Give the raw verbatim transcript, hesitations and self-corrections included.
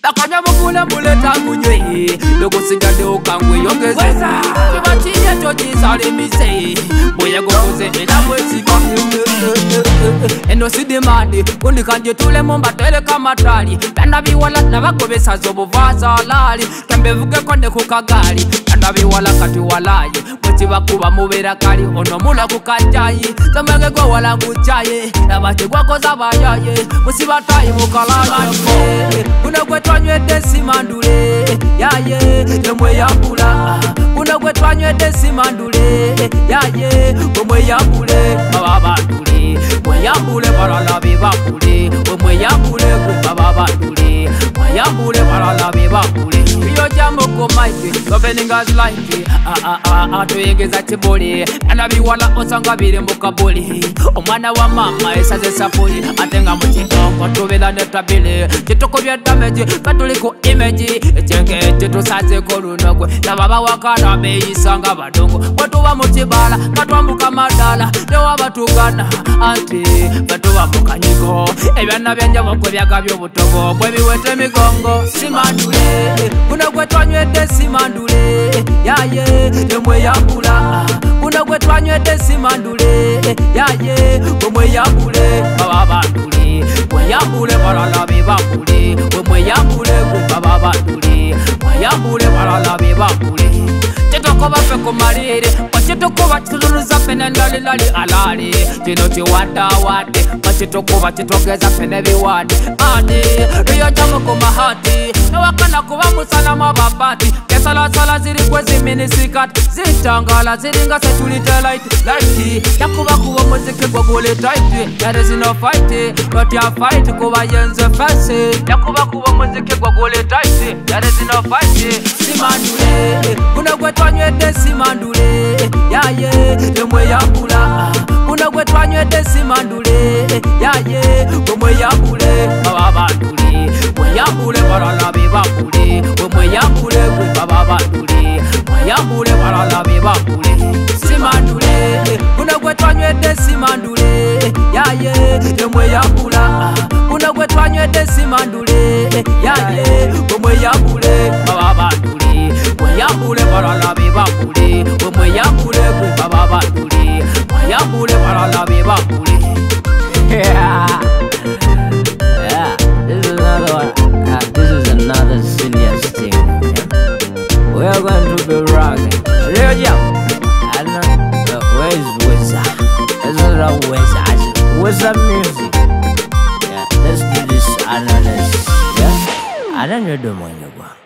Nakanya mukule muleta kunywe Lokusigade ukangwe yongeze Kibachiye chochi sali mise Boye gokuze ena mwezi Eno sidimandi Kunikanje tule mumba tele kamatali Penda biwala na bakobesa zobo vaza lali Kembe vuge konde kukagari Penda biwala kati walaye Mwezi wakuba mubera kari Ono mula kukajayi Zamenge kwa wala kuchaye Nabati kwa koza bayaye Mwezi batayi mukalalaye Kuna kwetu anywede simandule Yaye, nemwe yambula Kuna kwetu anywede simandule Yaye, mwe yambule Baba bandule Mwe yambule balala bebakule Mwe yambule kwa baba bandule Mwe yambule balala bebakule Iyo jambo komaike Governing us like Ah ah ah ah Tuyengeza chiboli Anabi wala osanga bire mukaboli Omwana wa mama esaze sapoli Atenga mchitongo Tuvela netabili Chitoko vya damage Katuliko image Chenge chitu saze korunogwe Na baba wakana meisanga badongo Watu wa mchibala Katwambuka madala Dewa batugana Ante Batuwa mukanyiko Ebyana byanja wakwe byaka byobutogo Bwe biwete migongo Simandule Kuna kwetu anywede simandule Yaye Nemwe yambula Kuna kwetu anywede simandule Yaye Mwe yambule Baba bandule Mwe yambule balala bebakule Mwe yambule Baba bandule Mwe yambule balala bebakule Chitoko bafe kumalire Chitoko bachituluza pene ndali lali alali Chino chiwada wade Chitoko bachitogeza pene biwade Adi Riyo jamu kumahati Nawakana kuwa musalama babati Kesala sala ziri kwezi minisikati Zitangala ziringa setulite light Lighty Yakuba kuwa muziki kwa gule tight There is no fight Not ya fight kuwa yenze fese Yakuba kuwa muziki kwa gule tight There is no fight Simandule Kuna kwetu anywede simandule Yaye Nemwe yambula Kuna kwetu anywede simandule Yaye Mwe yambule Baba bandule Mwe yambule balala bebakule Mwe yambule Baba bandule Mwe yambule balala bebakule Simandule Kuna kwetu anywede simandule Yaye Nemwe yambula Kuna kwetu anywede simandule Yaye Mwe yambule Baba bandule Mwe yambule balala bebakule Mwe yambule Baba bandule Mwe yambule balala bebakule Yeah. Yeah. This is another one. Uh, this is another serious thing. Yeah. We are going to be rocking. Real jam. I don't know. Uh, where is Wizard? This is not Wizard. Wizard music. Yeah. Let's do this analysis. Yeah. I don't know the money.